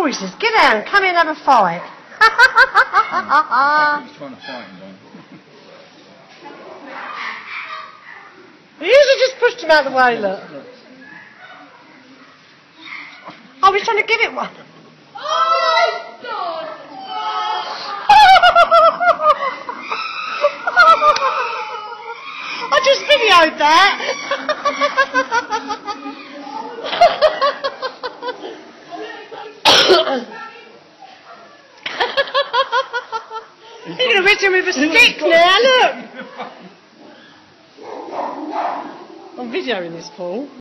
Oh, he says, get out, come here and have a fight. He's trying to fight him, Don. He usually just pushed him out of the way, look. Oh, he's trying to give it one. Oh, God! I just videoed that. You're going to hit him with a stick now, look. I'm videoing this, Paul.